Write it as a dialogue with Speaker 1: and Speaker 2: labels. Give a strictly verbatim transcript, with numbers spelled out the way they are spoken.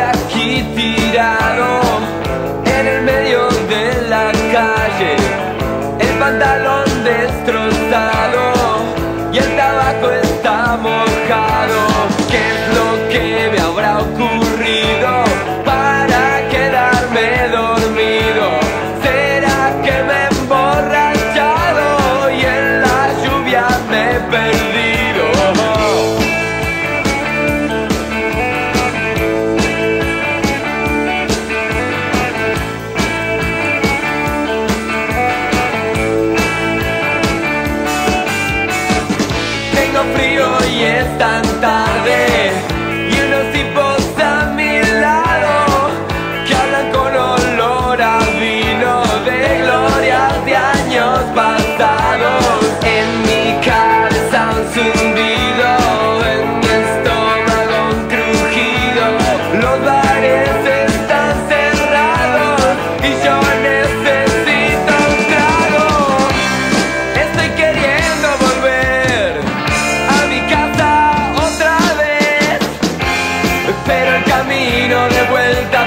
Speaker 1: aquí tirado en el medio de la calle, el pantalón destrozado y el tabaco está mojado. ¿Qué es lo que me habrá ocurrido para quedarme dormido? ¿Será que me he emborrachado y en la lluvia me he perdido? Frío y es tan tarde y unos tipos a mi lado que hablan con olor a vino de glorias de años pasados. En mi cabeza un zumbido, en mi estómago un crujido, los bares están cerrados y yo necesito un trago. Estoy queriendo volver a mi casa otra vez, pero el camino de vuelta